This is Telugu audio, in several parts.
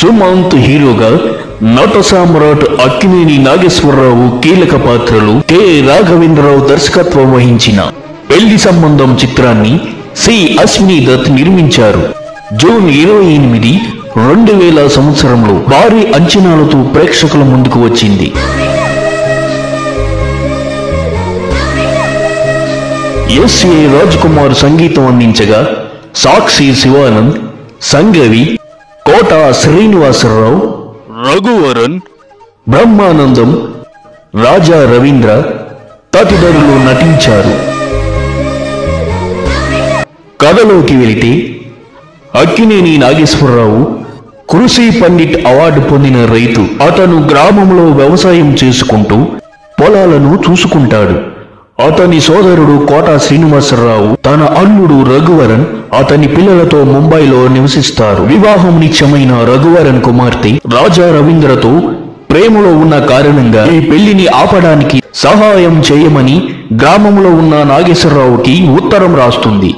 సుమంత్ హీరోగా నట సామ్రాట్ అక్కినేని నాగేశ్వరరావు కీలక పాత్రలు, కె రాఘవేంద్రరావు దర్శకత్వం వహించిన పెళ్లి సంబంధం చిత్రాన్ని సి అశ్విని దత్ నిర్మించారు. జూన్ 28, 2000 సంవత్సరంలో భారీ అంచనాలతో ప్రేక్షకుల ముందుకు వచ్చింది. ఎస్ఏ రాజ్ కుమార్ సంగీతం అందించగా సాక్షి శివానంద్, సంగవి, కోట శ్రీనివాసరావు, రఘువరన్, బ్రహ్మానందం, రాజా రవీంద్ర తదితరులు నటించారు. కథలోకి వెళితే అక్కినేని నాగేశ్వరరావు కృషి పండిట్ అవార్డు పొందిన రైతు. అతను గ్రామంలో వ్యవసాయం చేసుకుంటూ పొలాలను చూసుకుంటాడు. అతని సోదరుడు కోట శ్రీనివాసరావు, తన అల్లుడు రఘువరన్ అతని పిల్లలతో ముంబైలో నివసిస్తారు. వివాహం నిశ్చయమైన రఘువరన్ కుమార్తె రాజా రవీంద్రతో ప్రేమలో ఉన్న కారణంగా ఈ పెళ్లిని ఆపడానికి సహాయం చేయమని గ్రామంలో ఉన్న నాగేశ్వరరావుకి ఉత్తరం రాస్తుంది.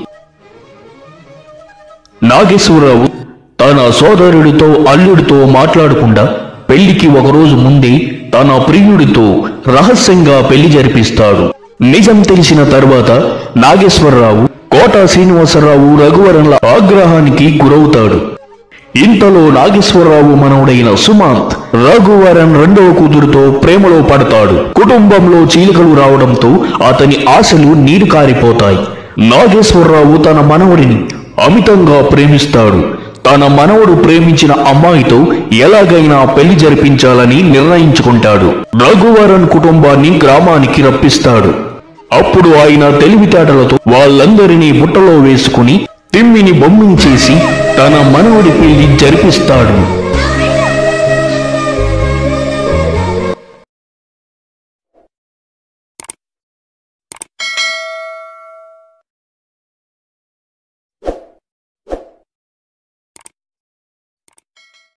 నాగేశ్వరరావు తన సోదరుడితో అల్లుడితో మాట్లాడకుండా పెళ్లికి ఒకరోజు ముందే తన ప్రియుడితో రహస్యంగా పెళ్లి జరిపిస్తాడు. నిజం తెలిసిన తర్వాత నాగేశ్వరరావు, కోట శ్రీనివాసరావు రఘువరన్ల ఆగ్రహానికి గురవుతాడు. ఇంతలో నాగేశ్వరరావు మనవడైన సుమంత్ రఘువరన్ రెండవ కూతురుతో ప్రేమలో పడతాడు. కుటుంబంలో చీలికలు రావడంతో అతని ఆశలు నీరు కారిపోతాయి. నాగేశ్వరరావు తన మనవడిని అమితంగా ప్రేమిస్తాడు. తన మనవడు ప్రేమించిన అమ్మాయితో ఎలాగైనా పెళ్లి జరిపించాలని నిర్ణయించుకుంటాడు. రఘువరన్ కుటుంబాన్ని గ్రామానికి రప్పిస్తాడు. అప్పుడు ఆయన తెలివితేటలతో వాళ్ళందరినీ బుట్టలో వేసుకుని తిమ్మిని బొమ్మిని చేసి తన మనవడి పెళ్లి జరిపిస్తాడు.